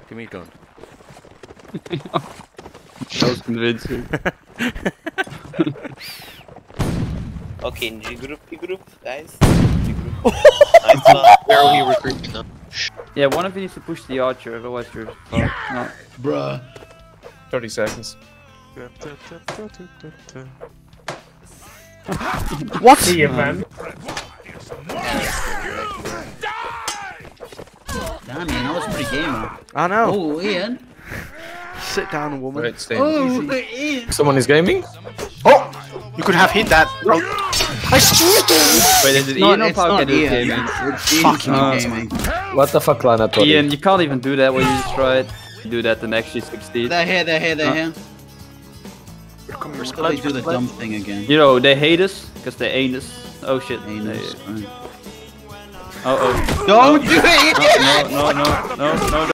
Give me a gun. That was convincing. Okay, in G group, guys. G group. Nice one. Where are we recruiting now? Yeah, one of you needs to push the archer, otherwise you're fucked. No. Bruh. 30 seconds. What? See you, man. Damn, man, that was pretty gamer. I know. Oh, Ian. Sit down, woman. Wait, stay. Oh, Ian. Someone is gaming? Oh! You could have hit that. Oh. Wait, is it No, Ian or it's not Palka Ian. gaming? It's Ian's Fucking not awesome. gaming. What the fuck, Lana? Ian, you can't even do that when you just tried. You do that the next G16. They're here, they're here, they're here. Come here, Until they do the dumb thing again. You know, they hate us, because they ain't us. Oh shit. Anus. Oh oh. Don't do it! No, no, no, no, no, no.